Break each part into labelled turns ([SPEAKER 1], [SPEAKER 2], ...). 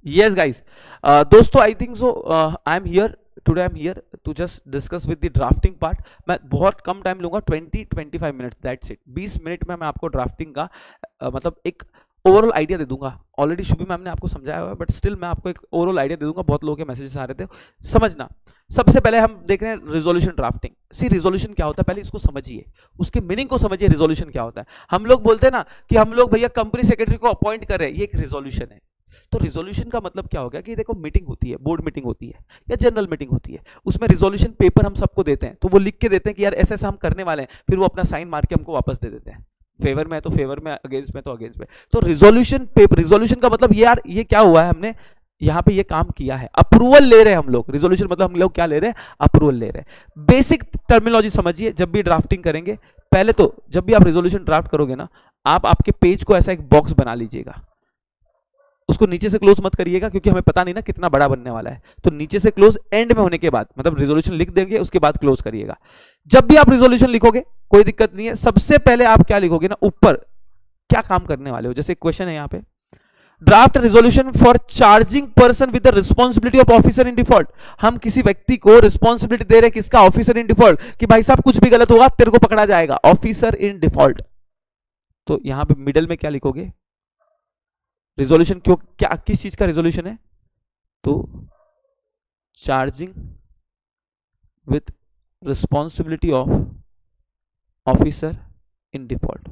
[SPEAKER 1] Yes guys, दोस्तों I think so I am here today, I am here to just discuss with the drafting part. मैं बहुत कम time लूंगा, 20-25 minute, that's it. 20 minute में मैं आपको drafting का मतलब एक ओवरऑल आइडिया दे दूंगा। ऑलरेडी शुभी मैम ने आपको समझाया हुआ है, बट स्टिल मैं आपको एक ओवरऑल आइडिया दे दूंगा। बहुत लोगों के मैसेजेस आ रहे थे, समझना। सबसे पहले हम देख रहे हैं रिजोल्यूशन ड्राफ्टिंग। सी रिजोल्यूशन क्या होता है, पहले इसको समझिए, उसके मीनिंग को समझिए। रिजोल्यूशन क्या होता है? हम लोग बोलते हैं ना कि हम लोग भैया कंपनी सेक्रेटरी को अपॉइंट कर रहे हैं, ये एक रिजोल्यूशन है। तो रिजोल्यूशन का मतलब क्या हो गया कि देखो मीटिंग होती है, बोर्ड मीटिंग होती है या जनरल मीटिंग होती है, उसमें रिजोल्यूशन पेपर हम सबको देते हैं, तो वो लिख के देते हैं कि यार ऐसा ऐसा हम करने वाले हैं, फिर वो अपना साइन मार के हमको वापस दे देते हैं। फेवर में है तो फेवर में, अगेंस्ट में तो अगेंस्ट में। तो रिजोल्यूशन पेपर, रिजोल्यूशन का मतलब ये यार ये क्या हुआ है, हमने यहाँ पे ये काम किया है, अप्रूवल ले रहे हैं हम लोग। रिजोल्यूशन मतलब हम लोग क्या ले रहे हैं, अप्रूवल ले रहे हैं। बेसिक टर्मिनोलॉजी समझिए जब भी ड्राफ्टिंग करेंगे। पहले तो जब भी आप रिजोल्यूशन ड्राफ्ट करोगे ना, आप आपके पेज को ऐसा एक बॉक्स बना लीजिएगा, उसको नीचे से क्लोज मत करिएगा क्योंकि हमें पता नहीं ना कितना बड़ा बनने वाला है। तो नीचे से क्लोज एंड में होने के बाद, मतलब रिजोल्यूशन लिख देंगे उसके बाद क्लोज करिएगा। जब भी आप रिजोल्यूशन लिखोगे कोई दिक्कत नहीं है, सबसे पहले आप क्या लिखोगे ना, ऊपर क्या काम करने वाले हो। जैसे क्वेश्चन है यहाँ पे, draft resolution for charging person with the responsibility of officer in default. हम किसी व्यक्ति को रिस्पॉन्सिबिलिटी दे रहे हैं, किसका, ऑफिसर इन डिफॉल्ट, कि भाई साहब कुछ भी गलत होगा तेरे को पकड़ा जाएगा, ऑफिसर इन डिफॉल्ट। तो यहां पे मिडल में क्या लिखोगे, रिजोल्यूशन क्यों, क्या किस चीज का रिजोल्यूशन है, तो charging with responsibility of officer in default.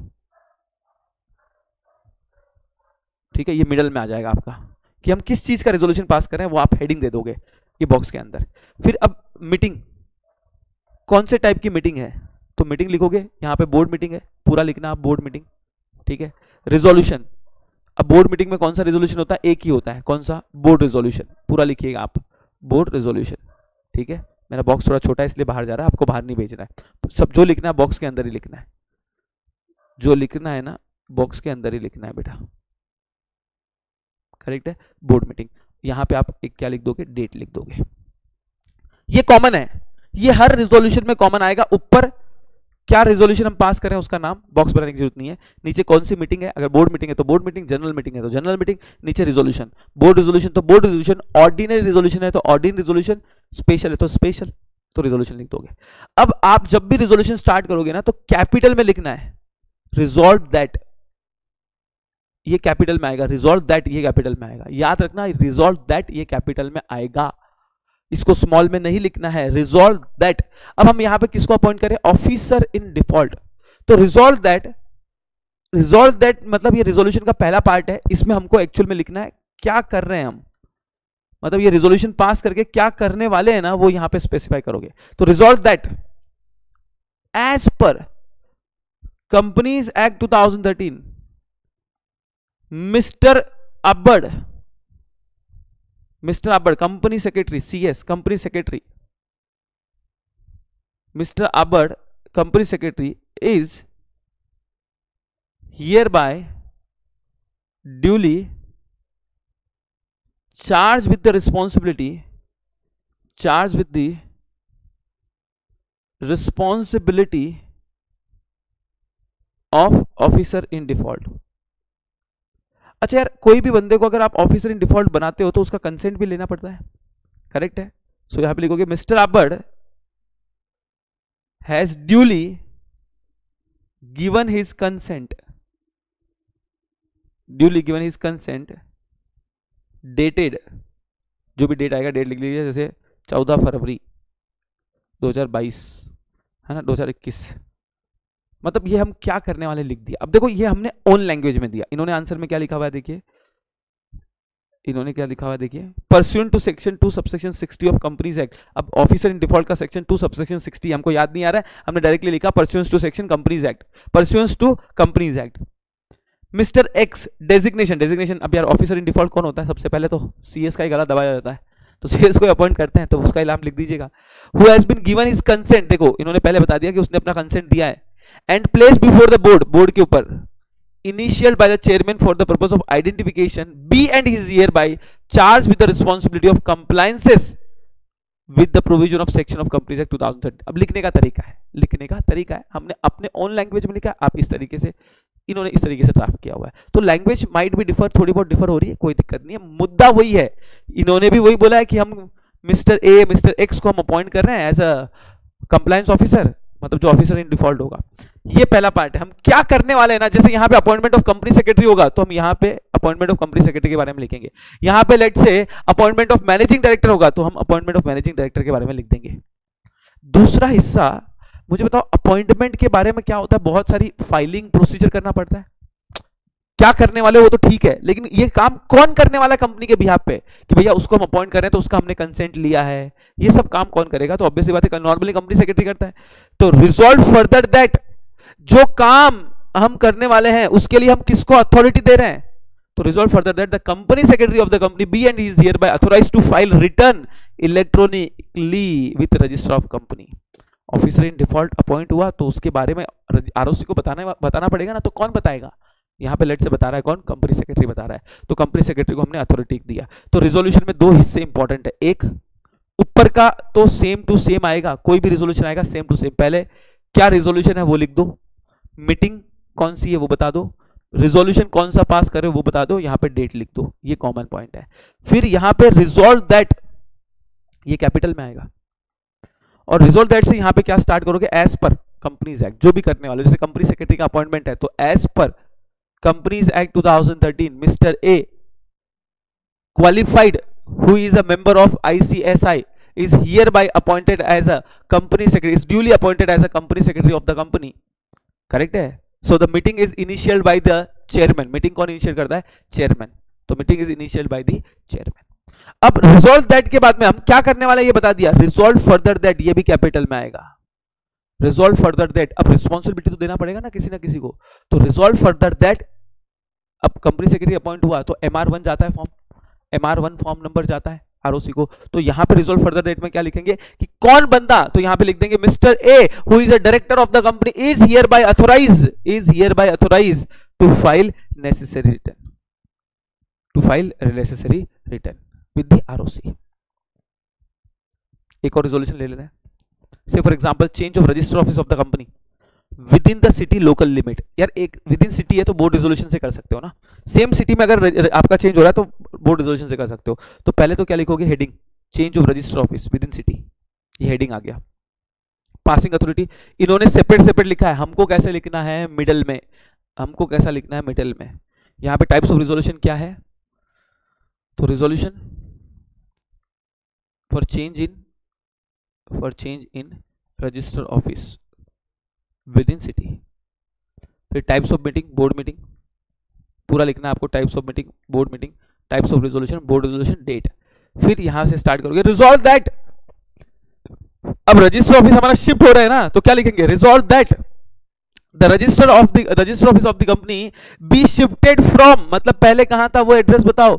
[SPEAKER 1] ठीक है, ये मिडल में आ जाएगा आपका कि हम किस चीज का रिजोल्यूशन पास कर रहे हैं, वो आप हेडिंग दे दोगे ये बॉक्स के अंदर। फिर अब मीटिंग, कौन से टाइप की मीटिंग है, तो मीटिंग लिखोगे, यहां पे बोर्ड मीटिंग है, पूरा लिखना आप बोर्ड मीटिंग। ठीक है, रिजोल्यूशन, अब बोर्ड मीटिंग में कौन सा रिजोल्यूशन होता है, एक ही होता है, कौन सा, बोर्ड रिजोल्यूशन, पूरा लिखिएगा आप, बोर्ड रिजोल्यूशन। ठीक है, मेरा बॉक्स थोड़ा छोटा है इसलिए बाहर जा रहा है, आपको बाहर नहीं भेजना है। सब जो लिखना है बॉक्स के अंदर ही लिखना है, जो लिखना है ना बॉक्स के अंदर ही लिखना है बेटा, करेक्ट है। बोर्ड मीटिंग, यहां पे आप एक क्या लिख दोगे, डेट लिख दोगे। ये कॉमन है, ये हर रिजोल्यूशन में कॉमन आएगा। ऊपर क्या रिजोल्यूशन हम पास करें उसका नाम, बॉक्स बनाने की जरूरत नहीं है। नीचे कौन सी मीटिंग है, अगर बोर्ड मीटिंग है तो बोर्ड मीटिंग, जनरल मीटिंग है तो जनरल मीटिंग, नीचे रिजोल्यूशन, बोर्ड रिजोल्यूशन तो बोर्ड रिजोल्यूशन, ऑर्डिनरी रिजोल्यूशन है तो ऑर्डिनरी रिजोल्यूशन, स्पेशल है तो स्पेशल, तो रिजोल्यूशन लिख दोगे। अब आप जब भी रिजोल्यूशन स्टार्ट करोगे ना, तो कैपिटल में लिखना है, रिजॉल्व दैट, ये कैपिटल में आएगा, रिजॉल्व दैट ये कैपिटल में आएगा, याद रखना, रिजॉल्व दैट ये कैपिटल में आएगा, इसको स्मॉल में नहीं लिखना है, रिजॉल्व दैट। अब हम यहां पे किसको अपॉइंट करें, ऑफिसर इन डिफॉल्ट, तो रिजॉल्व दैट, रिजॉल्व दैट मतलब ये रिजोल्यूशन का पहला पार्ट है, इसमें हमको एक्चुअल में लिखना है क्या कर रहे हैं हम, मतलब ये रिजोल्यूशन पास करके क्या करने वाले हैं ना, वो यहां पे स्पेसिफाई करोगे। तो resolve that as per companies act 2013 Mr Abbad company secretary, CS company secretary, Mr Abbad company secretary is hereby duly charged with the responsibility of officer in default। अच्छा यार, कोई भी बंदे को अगर आप ऑफिसर इन डिफॉल्ट बनाते हो तो उसका कंसेंट भी लेना पड़ता है, करेक्ट है। सो यहां पे लिखोगे Mr Abbad has duly given his consent, duly given his consent, dated, जो भी डेट आएगा डेट लिख लीजिए, जैसे 14 फरवरी 2022 है ना, 2021, मतलब ये हम क्या करने वाले लिख दिया। अब देखो ये हमने ओन लैंग्वेज में दिया, इन्होंने आंसर में क्या लिखा हुआ है, देखिए इन्होंने क्या लिखा हुआ है, देखिए pursuant to section 2 subsection 60 of companies act. अब ऑफिसर इन डिफॉल्ट का सेक्शन 2 सबसेक्शन 60 हमको याद नहीं आ रहा है, हमने डायरेक्टली लिखा pursuant to section companies act, pursuant to companies act. Mr X designation, designation, अब यार ऑफिसर इन डिफॉल्ट कौन होता है, सबसे पहले तो सीएस का ही गला दबाया जाता है, तो सीएस को अपॉइंट करते हैं तो उसका नाम लिख दीजिएगा। Who has been given his consent, देखो इन्होंने पहले बता दिया कि उसने अपना कंसेंट दिया है, and place before the board, board के ऊपर, initial by the chairman for the purpose of identification, be and his hereby charge with the responsibility of compliances with the provision of section of companies act 2013। अब लिखने का तरीका है, लिखने का तरीका है, हमने अपने ओन लैंग्वेज में लिखा, आप इस तरीके से इन्होंने इस तरीके से ड्राफ्ट किया हुआ है। तो लैंग्वेज माइट भी डिफर, थोड़ी बहुत डिफर हो रही है, कोई दिक्कत नहीं है, मुद्दा वही है। इन्होंने भी वही बोला है कि हम मिस्टर ए मिस्टर एक्स को हम अपॉइंट कर रहे हैं एज अ कंप्लायंस ऑफिसर, मतलब जो ऑफिसर इन डिफॉल्ट होगा। ये पहला पार्ट है। हम क्या करने वाले हैं ना, जैसे यहाँ पे अपॉइंटमेंट ऑफ कंपनी सेक्रेटरी होगा तो हम यहाँ पे अपॉइंटमेंट ऑफ कंपनी सेक्रेटरी के बारे में लिखेंगे। यहाँ पे लेट से अपॉइंटमेंट ऑफ मैनेजिंग डायरेक्टर होगा तो हम अपॉइंटमेंट ऑफ मैनेजिंग डायरेक्टर के बारे में लिख देंगे। दूसरा हिस्सा, मुझे बताओ अपॉइंटमेंट के बारे में क्या होता है, बहुत सारी फाइलिंग प्रोसीजर करना पड़ता है। क्या करने वाले वो तो ठीक है, लेकिन ये काम कौन करने वाला है कंपनी के बिहाफ पे, कि भैया उसको हम अपॉइंट कर रहे हैं तो उसका हमने कंसेंट लिया है, ये सब काम कौन करेगा? तो ऑब्वियसली बात है नॉर्मली कंपनी सेक्रेटरी करता है। तो रिजॉल्व फर्दर दैट, जो काम हम करने वाले हैं उसके लिए हम किसको अथॉरिटी दे रहे हैं? तो resolve further that the company secretary of the company be and is hereby authorised to file return electronically with register of company. Officer in default appoint हुआ तो उसके बारे में आरओसी को बताना पड़ेगा ना, तो कौन बताएगा? यहाँ पे लेट से बता रहा है कौन? कंपनी सेक्रेटरी बता रहा है। तो कंपनी सेक्रेटरी को हमने अथॉरिटी दिया। तो रिजोल्यूशन में दो हिस्से इंपॉर्टेंट है, एक ऊपर का तो सेम टू सेम आएगा, कोई भी रिजोल्यूशन आएगा सेम टू सेम। पहले क्या रिजोल्यूशन है वो लिख दो, मीटिंग कौन सी है वो बता दो, रिजोल्यूशन कौन सा पास करे वो बता दो, यहाँ पे डेट लिख दो, ये कॉमन पॉइंट है। फिर यहाँ पे रिजोल्व दैट, ये कैपिटल में आएगा, और रिजोल्व दैट से यहाँ पे क्या स्टार्ट करोगे? एज पर कंपनीज एक्ट, जो भी करने वाले, जैसे कंपनी सेक्रेटरी का अपॉइंटमेंट है तो as per companies act 2013 mister A qualified who is a member of ICSI is hereby appointed as a company secretary, is duly appointed as a company secretary of the company, correct है? So the meeting is initiated by the chairman, meeting कौन initiate करता है? chairman, तो meeting is initiated by the chairman। अब resolve that के बाद में हम क्या करने वाले ये बता दिया, resolve further that, ये भी कैपिटल में आएगा, resolve further that। अब रिस्पॉन्सिबिलिटी तो देना पड़ेगा ना किसी ना किसी को, तो resolve further that, अब कंपनी सेक्रेटरी अपॉइंट हुआ तो MR1 जाता है फॉर्म, MR1 फॉर्म नंबर जाता है आरओसी को, तो यहां पे रिजोल्व फर्दर डेट में क्या लिखेंगे कि कौन बंदा, तो यहां पे लिख देंगे mister A who is a director of the company is hereby authorise to file necessary return with the ROC. एक और रिजोल्यूशन ले लेना है, say for example change of register office of the company within the city local limit. यार एक with in city है तो board resolution से कर सकते हो ना, सेम सिटी में अगर आपका चेंज हो रहा है तो बोर्ड रिजोल्यूशन से कर सकते हो। तो पहले तो क्या लिखोगे, heading change of register office within city, ये हेडिंग आ गया। पासिंग अथॉरिटी इन्होंने सेपरेट लिखा है, हमको कैसे लिखना है? मिडल में, हमको कैसा लिखना है? मिडल में। यहाँ पे टाइप्स ऑफ रिजोल्यूशन क्या है? तो resolution for change in register office within city. फिर types of meeting, board meeting पूरा लिखना है आपको, types of meeting, board meeting, types of resolution, board resolution, date. फिर यहां से स्टार्ट करोगे रिजॉल्व दैट। अब रजिस्टर ऑफिस हमारा शिफ्ट हो रहा है ना, तो क्या लिखेंगे? Resolve that the register office of the company be shifted from, मतलब पहले कहां था वो एड्रेस बताओ,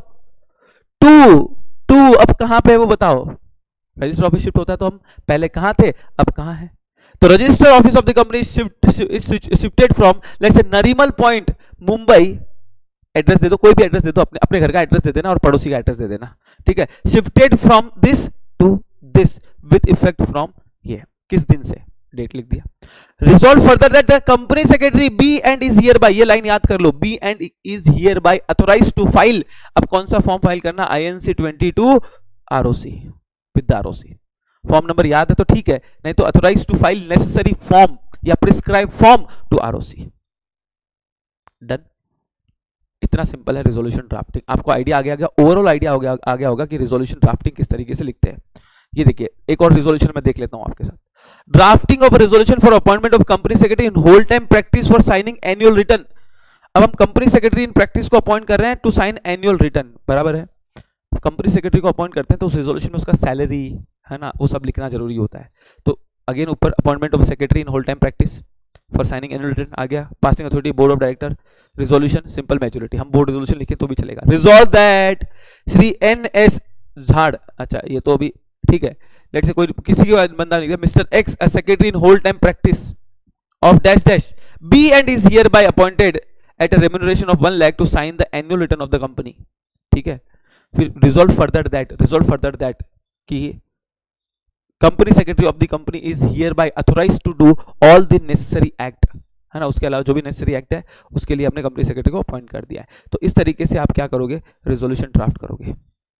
[SPEAKER 1] टू अब कहां पे है वो बताओ। रजिस्टर ऑफिस शिफ्ट होता है तो हम पहले कहां थे अब कहां है, तो register office of the company is shifted from let's say Nariman point Mumbai, address दे दो, कोई भी एड्रेस दे दो, अपने घर का एड्रेस दे देना और पड़ोसी का एड्रेस दे देना, ठीक है। Shifted from this to this with effect from, ये किस दिन से, डेट लिख दिया। Resolve further that the company secretary be and is hereby, ये लाइन याद कर लो, be and is hereby authorised to file, अब कौन सा फॉर्म फाइल करना? INC 22 ROC with ROC। Form number याद है तो ठीक है, नहीं तो authorise to file necessary form या prescribe form to ROC. Done, इतना सिंपल है रिजोल्यूशन ड्राफ्टिंग। आपको आइडिया आ गया, ओवरऑल आइडिया आ गया होगा कि रिजोल्यूशन ड्राफ्टिंग किस तरीके से लिखते हैं। ये देखिए एक और रिजोल्यूशन में देख लेता हूं आपके साथ, drafting of resolution for appointment of company secretary in whole time practice for signing annual return. अब हम कंपनी सेक्रेटरी इन प्रैक्टिस को अपॉइंट कर रहे हैं टू साइन एनुअल रिटर्न, बराबर है। कंपनी सेक्रेटरी को अपॉइंट करते हैं तो उस रिजोल्यूशन में उसका सैलरी है ना, वो सब लिखना जरूरी होता है। तो अगेन ऊपर appointment of secretary in whole time practice for signing annual return आ गया। Passing authority board of director, resolution simple majority, हम बोर्ड रिजोल्यूशन लिखें तो भी चलेगा। रिजॉल्व दैट श्री NS झाड़, अच्छा ये तो अभी ठीक है, लेट्स से कोई किसी के बंदा लिख दिया mister X a secretary in whole time practice of dash dash be and is hereby appointed at a remuneration of 1 lakh to sign the annual return of the company, ठीक है। फिर रिजॉल्व फर्दर दैट कि company secretary of the company is hereby authorised to do all the necessary act, है ना, उसके अलावा जो भी नेसेसरी एक्ट है उसके लिए अपने कंपनी सेक्रेटरी को अपॉइंट कर दिया है। तो इस तरीके से आप क्या करोगे, रेजोल्यूशन ड्राफ्ट करोगे।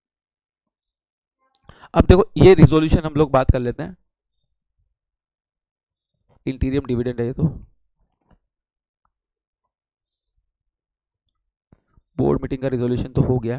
[SPEAKER 1] अब देखो ये रिजोल्यूशन हम लोग बात कर लेते हैं, इंटीरियम डिविडेंड है ये, तो बोर्ड मीटिंग का रिजोल्यूशन तो हो गया।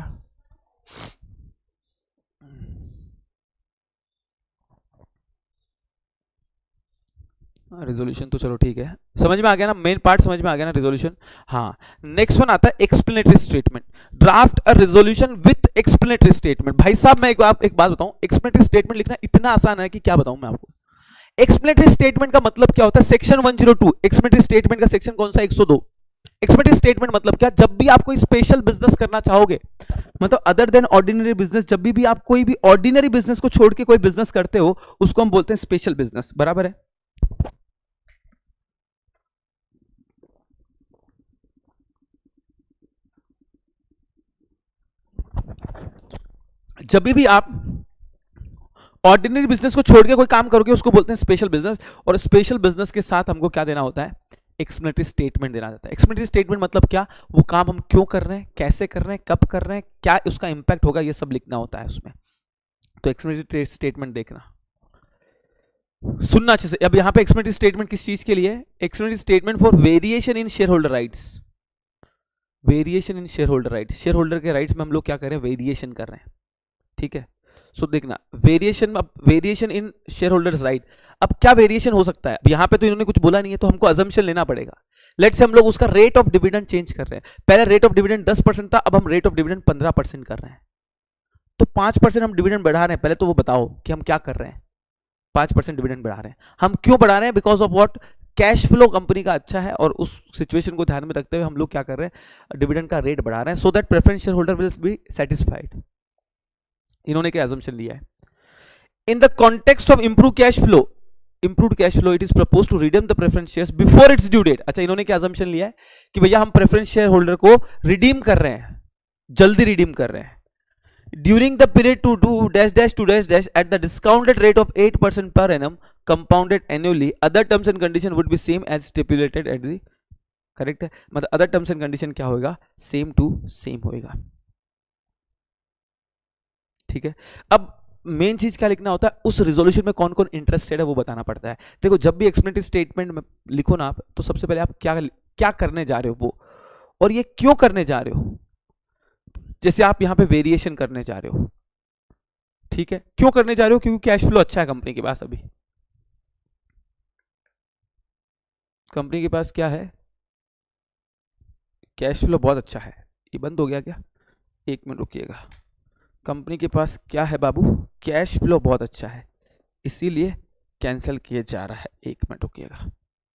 [SPEAKER 1] रिजोल्यूशन तो चलो ठीक है, समझ में आ गया ना, मेन पार्ट समझ में आ गया ना रिजोल्यूशन। हाँ, नेक्स्ट वन आता है explanatory statement. Draft a resolution with explanatory statement. भाई साहब मैं एक बात बताऊं, एक्सप्लेनेटरी स्टेटमेंट लिखना इतना आसान है कि क्या बताऊं मैं आपको। एक्सप्लेनेटरी स्टेटमेंट का मतलब क्या होता है, सेक्शन 102 एक्सप्लेनेटरी स्टेटमेंट का सेक्शन कौन सा, 102। एक्सप्लेनेटरी स्टेटमेंट मतलब क्या, जब भी आप कोई स्पेशल बिजनेस करना चाहोगे, मतलब अदर देन ऑर्डिनरी बिजनेस, जब भी आप कोई भी ऑर्डिनरी बिजनेस को छोड़ के कोई बिजनेस करते हो उसको हम बोलते हैं स्पेशल बिजनेस, बराबर है। जब भी आप ऑर्डिनरी बिजनेस को छोड़ के कोई काम करोगे उसको बोलते हैं स्पेशल बिजनेस, और स्पेशल बिजनेस के साथ हमको क्या देना होता है, एक्सप्लेनेटरी स्टेटमेंट देना जाता है। एक्सप्लेनेटरी स्टेटमेंट मतलब क्या, वो काम हम क्यों कर रहे हैं, कैसे कर रहे हैं, कब कर रहे हैं, क्या उसका इंपैक्ट होगा, ये सब लिखना होता है उसमें। तो एक्सप्लेनेटरी स्टेटमेंट देखना, सुनना अच्छे से। अब यहां पे एक्सप्लेनेटरी स्टेटमेंट किस चीज के लिए है, explanatory statement for variation in shareholder rights. Variation in shareholder rights, shareholder के राइट्स में हम लोग क्या कर रहे हैं, वेरिएशन कर रहे हैं, ठीक है। सो देखना वेरिएशन, अब variation in shareholders right, अब क्या वेरिएशन हो सकता है, अब यहां पे तो इन्होंने कुछ बोला नहीं है तो हमको अजम्पशन लेना पड़ेगा। लेट्स से हम लोग उसका रेट ऑफ डिविडेंड चेंज कर रहे हैं, पहले रेट ऑफ डिविडेंड 10% था, अब हम रेट ऑफ डिविडेंड 15% कर रहे हैं, तो 5% हम डिविडेंड बढ़ा रहे हैं। पहले तो वो बताओ कि हम क्या कर रहे हैं, 5% डिविडेंड बढ़ा रहे हैं, हम क्यों बढ़ा रहे हैं, because of what, cash flow company का अच्छा है और उस सिचुएशन को ध्यान में रखते हुए हम लोग क्या कर रहे हैं, डिविडेंड का रेट बढ़ा रहे हैं, so that preference shareholder will be satisfied. इन्होंने क्या अजम्पशन लिया है, in the context of improve cash flow, improved cash flow it is proposed to redeem the preference shares before its due date। अच्छा, इन्होंने क्या assumption लिया है कि भैया हम प्रेफरेंस शेयर होल्डर को रिडीम कर रहे हैं, जल्दी रिडीम कर रहे हैं, during the period to do dash dash to dash dash at the discounted rate of 8% per annum compounded annually, other terms and condition would be same as stipulated at the, correct है, मतलब other terms and condition क्या होगा, same to same होएगा, ठीक है। अब main चीज क्या लिखना होता है, उस रिजोल्यूशन में कौन कौन इंटरेस्टेड है वो बताना पड़ता है। देखो जब भी एक्सप्लेनेटरी स्टेटमेंट में लिखो ना आप, तो सबसे पहले आप क्या क्या करने जा रहे हो वो, और ये क्यों करने जा रहे हो। जैसे आप यहां पे वेरिएशन करने जा रहे हो, ठीक है, क्यों करने जा रहे हो, क्योंकि कैश फ्लो अच्छा है कंपनी के पास, अभी कंपनी के पास क्या है, कैश फ्लो बहुत अच्छा है। ये बंद हो गया क्या, एक मिनट रुकिएगा, कंपनी के पास क्या है बाबू, कैश फ्लो बहुत अच्छा है, इसीलिए कैंसिल किया जा रहा है, एक मिनट रुकिएगा।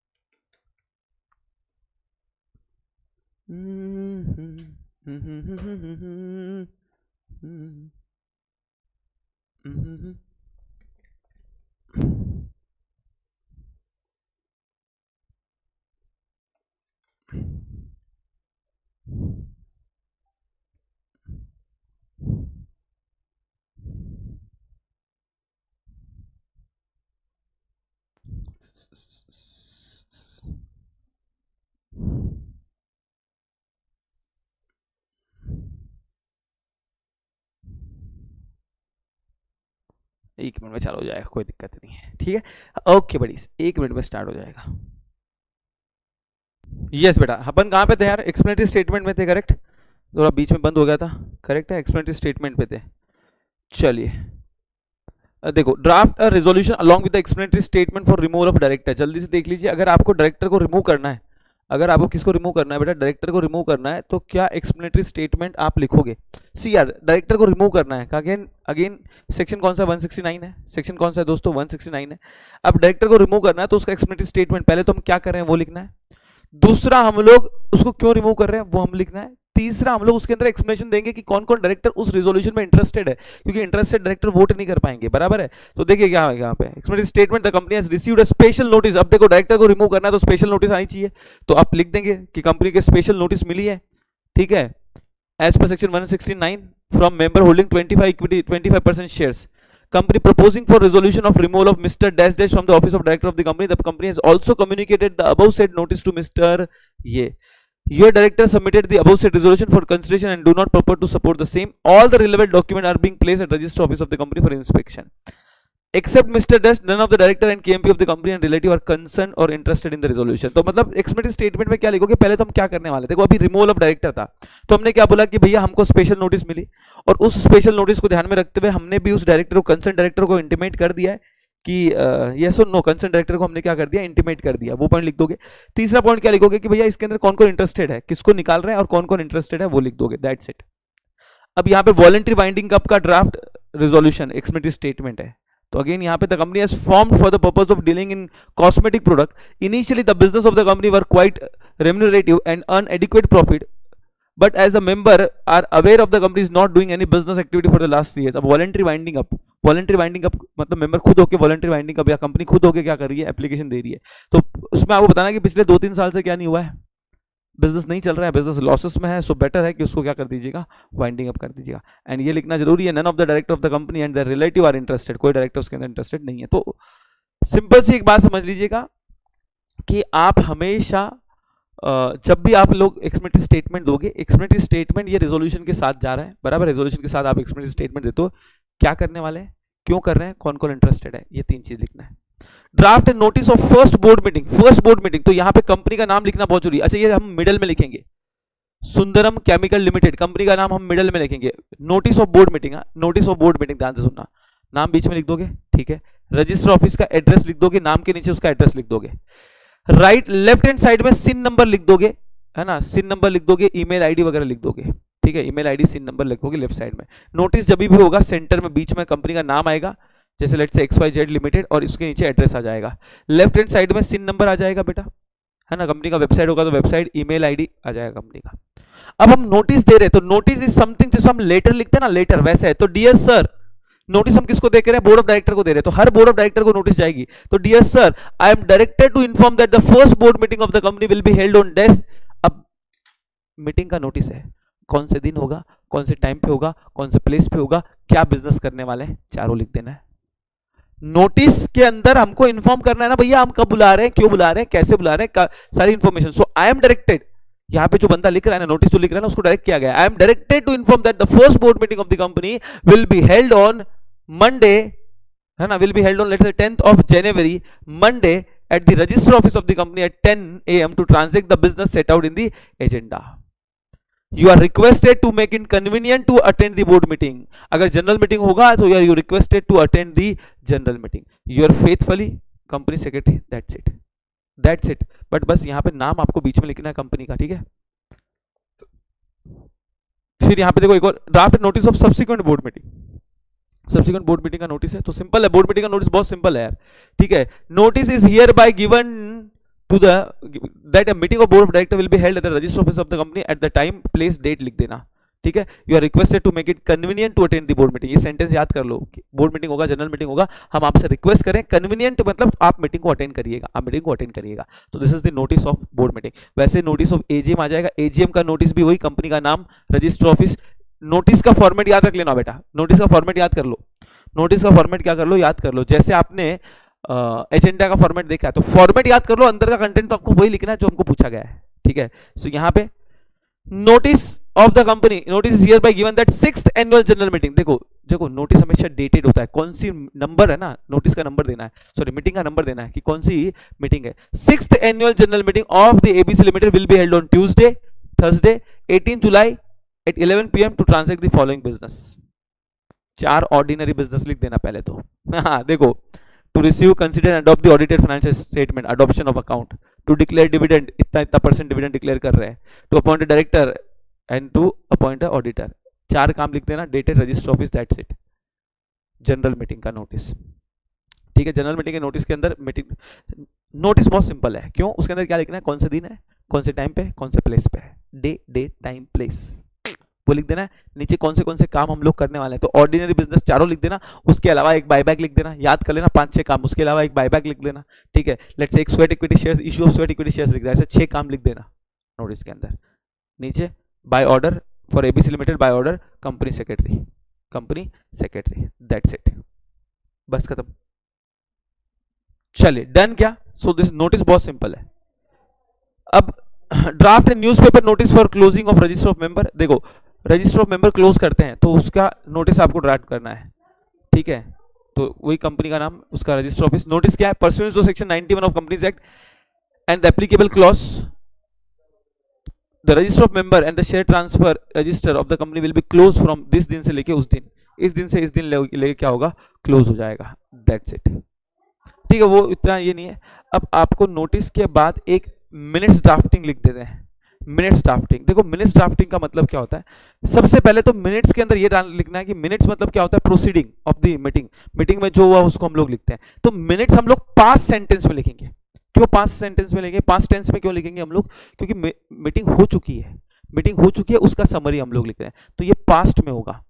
[SPEAKER 1] एक मिनट में चालू हो जाएगा, कोई दिक्कत नहीं है, ठीक है, ओके बड़ी, एक मिनट में स्टार्ट हो जाएगा। यस बेटा, अपन कहाँ पे थे यार, एक्सप्लेनेटरी स्टेटमेंट में थे, करेक्ट, थोड़ा बीच में बंद हो गया था, करेक्ट है, एक्सप्लेनेटरी स्टेटमेंट पे थे। चलिए देखो, draft a resolution along with the explanatory statement for removal of director. जल्दी से देख लीजिए, अगर आपको डायरेक्टर को रिमूव करना है, अगर आपको किसको रिमूव करना है बेटा, डायरेक्टर को रिमूव करना है, तो क्या एक्सप्लेनेटरी स्टेटमेंट आप लिखोगे। सी यार, डायरेक्टर को रिमूव करना है, अगेन अगेन सेक्शन कौन सा 169 है, सेक्शन कौन सा है दोस्तों 169 है। अब डायरेक्टर को रिमूव करना है तो उसका एक्सप्लेनेटरी स्टेटमेंट पहले तो हम क्या कर रहे हैं वो लिखना है, दूसरा हम लोग उसको क्यों रिमूव कर रहे हैं वो हम लिखना है, तीसरा हम लोग उसके अंदर एक्सप्लेनेशन देंगे कि कौन कौन डायरेक्टर उस रिजोल्यूशन में इंटरेस्टेड है, क्योंकि इंटरेस्टेड डायरेक्टर वोट नहीं कर पाएंगे, बराबर है। तो देखिए क्या है यहाँ पे, explanatory statement, the company has received a special notice. अब देखो डायरेक्टर को रिमूव करना है तो स्पेशल नोटिस आनी चाहिए, तो आप लिख देंगे कि कंपनी के स्पेशल नोटिस मिली है, ठीक है, as per section 169 from member holding 25 equity 25% shares, company proposing for resolution of removal of Mr. Dash Dash from the office of director of the company. The company has also communicated the above said notice to Mr. Ye. Your director submitted the above said resolution for consideration and do not purport to support the same. All the relevant documents are being placed at register office of the company for inspection. Except Mr. Dash, none of the director and KMP of the company and relative are concerned or interested in the resolution. तो मतलब explanatory statement में क्या लिखोगे, पहले तो हम क्या करने वाले थे, देखो अभी रिमूवल ऑफ डायरेक्टर था तो हमने क्या बोला कि भैया हमको स्पेशल नोटिस मिली और उस स्पेशल नोटिस को ध्यान में रखते हुए हमने भी उस डायरेक्टर को, कंसर्न डायरेक्टर को इंटीमेट कर दिया है कि यस और नो, कंसर्न डायरेक्टर को हमने क्या कर दिया, इंटीमेट कर दिया, वो पॉइंट लिख दोगे। तीसरा पॉइंट क्या लिखोगे कि भैया इसके अंदर कौन कौन इंटरेस्टेड है, किसको निकाल रहे हैं और कौन कौन इंटरेस्टेड है, वो लिख दोगे, दैट्स इट। अब यहाँ पे वॉलंटरी वाइंडिंग अप का ड्राफ्ट रेजोल्यूशन एक्सप्लेनेटरी स्टेटमेंट है। तो अगेन यहाँ पे the company has formed for the purpose of dealing in cosmetic product. Initially the business of the company were quite remunerative and earn adequate profit, but as a member are aware of the company is not doing any business activity for the last 3 years। अब voluntary winding up मतलब member खुद होकर voluntary winding up या company खुद होकर क्या कर रही है, एप्लीकेशन दे रही है। तो उसमें आपको बताना कि पिछले 2-3 साल से क्या नहीं हुआ है, बिजनेस नहीं चल रहा है, बिजनेस लॉसेस में है, सो बेटर है कि उसको क्या कर दीजिएगा, वाइंडिंग अप कर दीजिएगा। एंड ये लिखना जरूरी है, none of the director of the company and the relative are interested, कोई डायरेक्टर उसके अंदर इंटरेस्टेड नहीं है। तो सिंपल सी एक बात समझ लीजिएगा कि आप हमेशा जब भी आप लोग एक्सप्लेनेटरी स्टेटमेंट दोगे, एक्सप्लेनेटरी स्टेटमेंट ये रेजोल्यूशन के साथ जा रहा है, बराबर, रेजोल्यूशन के साथ आप एक्सप्लेनेटरी स्टेटमेंट देते हो, क्या करने वाले हैं, क्यों कर रहे हैं, कौन कौन इंटरेस्टेड है, ये 3 चीज लिखना है। Draft and notice of first board meeting, तो यहां पे कंपनी का नाम लिखना बहुत जरूरी है। अच्छा ये हम मिडल में लिखेंगे, सुंदरम केमिकल लिमिटेड, कंपनी का नाम हम मिडल में लिखेंगे। Notice of board meeting, notice of board meeting ध्यान से सुनना, नाम बीच में लिख दोगे, ठीक है। रजिस्टर ऑफिस का एड्रेस लिख दोगे, नाम के नीचे उसका एड्रेस लिख दोगे। राइट लेफ्ट हैंड साइड में सिन नंबर लिख दोगे, है ना, सिन नंबर लिख दोगे, ईमेल आईडी वगैरह लिख दोगे, ठीक है, ईमेल आईडी सिन नंबर लिखोगे लेफ्ट साइड में। नोटिस जब भी होगा सेंटर में बीच में कंपनी का नाम आएगा, जैसे लेट्स से XYZ लिमिटेड, और इसके नीचे एड्रेस आ जाएगा। लेफ्ट हैंड साइड में सिन नंबर आ जाएगा बेटा, है ना, कंपनी का वेबसाइट होगा तो वेबसाइट, ईमेल आईडी आ जाएगा कंपनी का। अब हम नोटिस दे रहे हैं तो नोटिस इज समथिंग जिसको हम लेटर लिखते हैं ना, लेटर वैसे है। तो डियर सर, नोटिस हम किसको दे रहे हैं, बोर्ड ऑफ डायरेक्टर को दे रहे हैं, तो हर बोर्ड ऑफ डायरेक्टर को नोटिस जाएगी। तो dear sir, I am directed to inform that the first board meeting of the company will be held on desk. अब मीटिंग का नोटिस है, कौन से दिन होगा, कौन से टाइम पे होगा, कौन से प्लेस पे होगा, क्या बिजनेस करने वाले हैं, चारों लिख देना है। नोटिस के अंदर हमको इन्फॉर्म करना है ना भैया, हम कब बुला रहे हैं, क्यों बुला रहे हैं, कैसे बुला रहे हैं, सारी information. So I am directed, यहाँ पे जो बंदा लिख रहा है ना, नोटिस जो लिख रहा है ना, उसको डायरेक्ट किया गया, I am directed to inform that the first board meeting of the company will be held on Monday, है ना, will be held on let's 10th of January, Monday, at the register office of the company at 10 AM to transact the business set out in the agenda. You are requested to make it convenient to attend the board meeting. अगर general meeting होगा तो you are requested to attend the general meeting. You are faithfully company secretary. That's it. But बस यहाँ पे नाम आपको बीच में लिखना है कंपनी का, ठीक है। फिर यहाँ पे देखो एक और draft notice of subsequent board meeting, subsequent board meeting का नोटिस है। तो सिंपल है, बोर्ड मीटिंग का नोटिस बहुत सिंपल है यार, ठीक है। Notice is hereby given to the that a meeting of board of director will be held at the register office of the company at the time place date लिख देना, ठीक है। You are requested to make it convenient to attend the board meeting, ये sentence याद कर लो। Board meeting होगा, general meeting होगा, हम आपसे रिक्वेस्ट करें, कन्वीनियंट मतलब आप मीटिंग को अटेंड करिएगा, आप मीटिंग को अटेंड करिएगा। तो this is the notice of board meeting. वैसे नोटिस ऑफ एजीएम आ जाएगा, एजीएम का नोटिस भी वही, कंपनी का नाम, रजिस्टर ऑफिस। नोटिस का फॉर्मेट याद रख लेना बेटा, नोटिस का फॉर्मेट याद कर लो, नोटिस का फॉर्मेट क्या कर लो, याद कर लो। जैसे आपने एजेंडा का फॉर्मेट देखा है तो फॉर्मेट याद कर लो, अंदर का कंटेंट तो आपको वही लिखना है जो हमको पूछा गया है, ठीक है। सो यहाँ पे notice of the company, notice is hereby given that 6th annual general meeting. देखो नोटिस हमेशा डेटेड होता है, कौन सी नंबर है ना, नोटिस का नंबर देना है, सॉरी मीटिंग का नंबर देना है कि कौन सी मीटिंग है। 6th annual general meeting of the ABC limited will be held on Tuesday, Thursday 18 July at 11 PM to transact the following business. 4 ordinary business लिख देना पहले तो। हाँ देखो, to receive, consider and adopt the audited financial statement, adoption of account, to declare dividend, इतना percent dividend declare कर रहे हैं, to appoint a director and to appoint a auditor. 4 काम लिख देना, dated register office, that's it. General meeting का notice, ठीक है। जनरल मीटिंग के नोटिस के अंदर मीटिंग नोटिस बहुत सिंपल है, क्यों, उसके अंदर क्या लिखना है, कौन से दिन है, कौन से टाइम पे, कौन से प्लेस पे है, डे, डेट, टाइम, प्लेस, वो लिख देना है। नीचे कौन से काम हम लोग करने वाले हैं, तो ऑर्डिनरी बिजनेस 4 लिख देना, उसके अलावा एक बायबैक लिख देना, याद कर लेना 5-6 काम, उसके अलावा एक बायबैक लिख देना, ठीक है। लेट्स से एक sweat equity shares, issue of sweat equity shares लिख देना, ऐसे 6 काम लिख देना नोटिस के अंदर। नीचे by order for ABC limited, by order company secretary, that's it. बस खत्म। चलिए डन क्या? सो दिस नोटिस बहुत सिंपल है। अब draft newspaper notice for closing of register of member. देखो रजिस्टर ऑफ मेंबर क्लोज करते हैं तो उसका नोटिस आपको ड्राफ्ट करना है, ठीक है। तो वही कंपनी का नाम, उसका रजिस्टर ऑफिस। नोटिस क्या है? Pursuant to section 91 of companies act and the applicable clause, the register of member and the share transfer register of the company will be close from this दिन से लेके उस दिन, इस दिन से इस दिन लेके क्या होगा, क्लोज हो जाएगा। दैट्स इट, ठीक है। वो इतना ये नहीं है। अब आपको नोटिस के बाद एक मिनट्स ड्राफ्टिंग लिख देते हैं। मिनट्स ड्राफ्टिंग, देखो मिनट्स ड्राफ्टिंग का मतलब क्या होता है? सबसे पहले तो मिनट्स के अंदर ये लिखना है कि मिनट्स मतलब क्या होता है? Proceeding of the meeting, meeting में जो हुआ उसको हम लोग लिखते हैं। तो मिनट्स हम लोग पास्ट सेंटेंस में लिखेंगे। क्यों पास्ट सेंटेंस में लिखेंगे? पास्ट टेंस में क्यों लिखेंगे हम लोग? क्योंकि मीटिंग हो चुकी है, मीटिंग हो चुकी है, उसका समरी हम लोग लिख रहे हैं, तो ये पास्ट में होगा।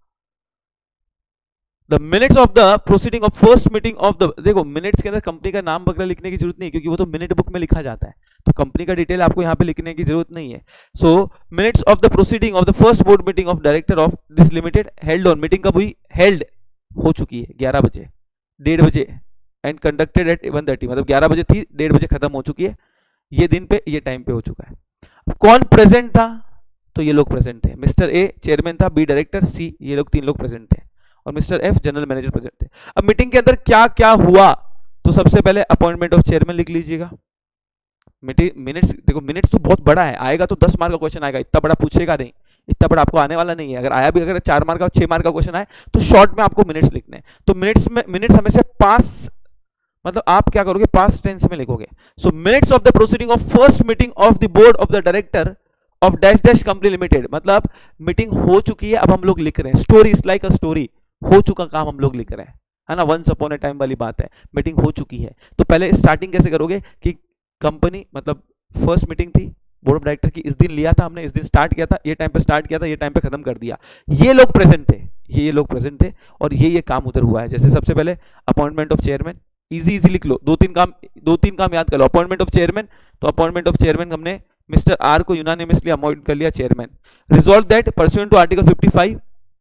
[SPEAKER 1] The minutes of the proceeding of first meeting of the, देखो मिनट्स के अंदर कंपनी का नाम वगैरह लिखने की जरूरत नहीं, क्योंकि वो तो मिनट बुक में लिखा जाता है, तो कंपनी का डिटेल आपको यहाँ पे लिखने की जरूरत नहीं है। So minutes of the proceeding of the first board meeting of director of this limited held on, मीटिंग कब हुई? हेल्ड हो चुकी है 11 बजे, 1:30 बजे, एंड कंडक्टेड एट 1:30, मतलब 11 बजे थी, 1:30 बजे खत्म हो चुकी है, ये दिन पे ये टाइम पे हो चुका है। कौन प्रेजेंट था? तो ये लोग प्रेजेंट थे। मिस्टर ए चेयरमैन था, बी डायरेक्टर, सी ये लोग 3 लोग प्रेजेंट थे, और mister F general manager present थे। अब मीटिंग के अंदर क्या क्या हुआ? तो सबसे पहले अपॉइंटमेंट ऑफ चेयरमैन लिख लीजिएगा। मिनट्स, देखो मिनट्स तो बहुत बड़ा है, आएगा तो 10 मार्क का क्वेश्चन आएगा, इतना बड़ा पूछेगा नहीं, इतना बड़ा आपको आने वाला नहीं है। अगर आया भी, अगर 4 मार्क का 6 मार्क का क्वेश्चन आए तो शॉर्ट में आपको मिनट्स लिखने हैं। तो मिनट्स हमेशा पास, मतलब आप क्या करोगे? पास्ट टेंस में लिखोगे। So minutes of the proceeding of first meeting of the board of the director of dash dash company limited, मतलब मीटिंग हो चुकी है, अब हम लोग लिख रहे हैं। Story is like a story, हो चुका काम हम लोग लिख रहे हैं, है ना। वंस अपॉन ए टाइम वाली बात है, मीटिंग हो चुकी है। तो पहले स्टार्टिंग कैसे करोगे कि कंपनी, मतलब फर्स्ट मीटिंग थी बोर्ड ऑफ डायरेक्टर की, इस दिन लिया था हमने, इस दिन स्टार्ट किया था, ये टाइम पे स्टार्ट किया था, ये टाइम पे खत्म कर दिया, ये लोग प्रेजेंट थे, ये लोग प्रेजेंट थे, और ये काम उधर हुआ है। जैसे सबसे पहले अपॉइंटमेंट ऑफ चेयरमैन, इजी लिख लो, दो तीन काम याद कर लो। अपॉइंटमेंट ऑफ चेयरमैन, तो अपॉइंटमेंट ऑफ चेयरमैन हमने मिस्टर आर को यूनानिमसली अपॉइंट कर लिया chairman. Resolve that pursuant to article 55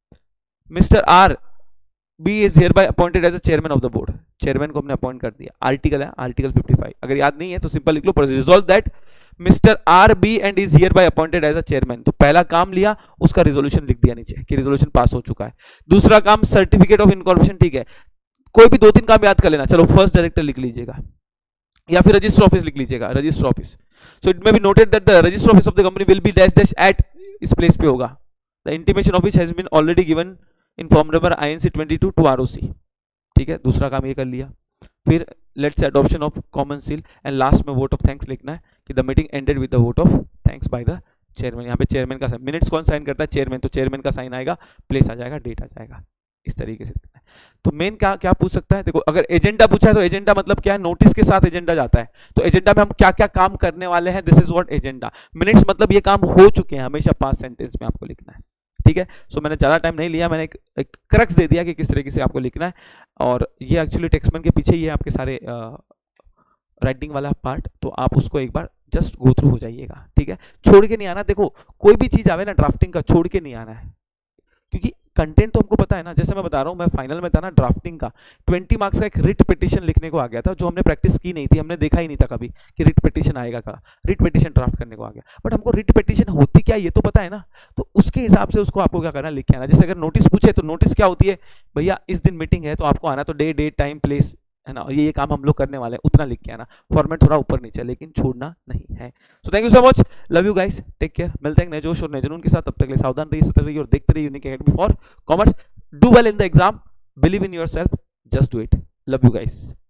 [SPEAKER 1] mister R B is hereby appointed as a chairman of the board, chairman को हमने अपॉइंट कर दिया। Article है आर्टिकल 55, अगर याद नहीं है तो सिंपल लिख लो। Resolve that mister R B and is hereby appointed as a chairman, तो पहला काम लिया, उसका रिजोल्यूशन लिख दिया नीचे कि रिजोल्यूशन पास हो चुका है। दूसरा काम सर्टिफिकेट ऑफ इनकॉर्पोरेशन, ठीक है, कोई भी 2-3 काम याद कर लेना। चलो फर्स्ट डायरेक्टर लिख लीजिएगा, या फिर रजिस्टर ऑफिस लिख लीजिएगा, register office. So it may be noted that the register office of the company will be dash dash at, इस प्लेस पे होगा। The intimation of which has been already given in form number INC 22 to ROC, ठीक है। दूसरा काम ये कर लिया। फिर let's say adoption of common seal, and last में वोट ऑफ थैंक्स लिखना है कि the meeting ended with the vote of thanks by the chairman. यहाँ पे चेयरमैन का साइन, मिनट्स कौन साइन करता है? चेयरमैन, तो चेयरमैन का साइन आएगा, प्लेस आ जाएगा, डेट आ जाएगा, इस तरीके से लिखना है। तो मेन क्या क्या पूछ सकता है? देखो अगर एजेंडा पूछा है तो एजेंडा मतलब क्या है? नोटिस के साथ एजेंडा जाता है, तो एजेंडा में हम क्या क्या काम करने वाले हैं, this is what agenda. Minutes मतलब ये काम हो चुके हैं, हमेशा पास्ट सेंटेंस में आपको लिखना है, ठीक है। सो मैंने ज़्यादा टाइम नहीं लिया, मैंने एक क्रक्स दे दिया कि किस तरीके से आपको लिखना है, और ये एक्चुअली टेक्स्टमैन के पीछे ही है आपके सारे राइटिंग वाला पार्ट, तो आप उसको एक बार जस्ट गो थ्रू हो जाइएगा, ठीक है। छोड़ के नहीं आना, देखो कोई भी चीज़ आवे ना ड्राफ्टिंग का, छोड़ के नहीं आना है, क्योंकि कंटेंट तो हमको पता है ना। जैसे मैं बता रहा हूँ, मैं फाइनल में था ना, ड्राफ्टिंग का 20 मार्क्स का एक रिट पिटीशन लिखने को आ गया था, जो हमने प्रैक्टिस की नहीं थी, हमने देखा ही नहीं था कभी कि रिट पिटीशन आएगा का। रिट पिटीशन ड्राफ्ट करने को आ गया, बट हमको रिट पिटीशन होती क्या ये तो पता है ना, तो उसके हिसाब से उसको आपको क्या करना, लिख के आना। जैसे अगर नोटिस पूछे तो नोटिस क्या होती है, भैया इस दिन मीटिंग है, तो आपको आना तो डेट टाइम प्लेस, है ना, और ये काम हम लोग करने वाले हैं, उतना लिख के आना। फॉर्मेट थोड़ा ऊपर नीचे, लेकिन छोड़ना नहीं है। So thank you so much, love you guys, take care. मिलते हैं नए जोश और नए जुनून के साथ, तब तक के लिए सावधान रहिए, सतर्क रहिए और देखते रहिए Unique Academy for Commerce. Do well in the exam, believe in yourself, just do it. Love you guys.